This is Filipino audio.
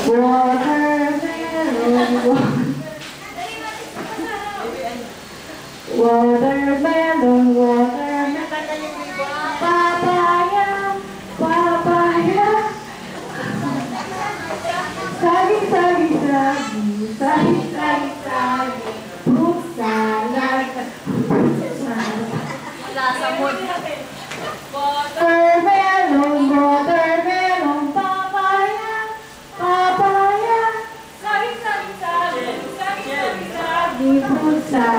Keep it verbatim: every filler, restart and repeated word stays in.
Watermelon, watermelon, papaya, papaya. Saging, saging, saging, saging, saging, saging. Fruit salad, fruit salad. Watermelon, watermelon, papaya, papaya. Saging, saging, saging, saging, saging, fruit salad.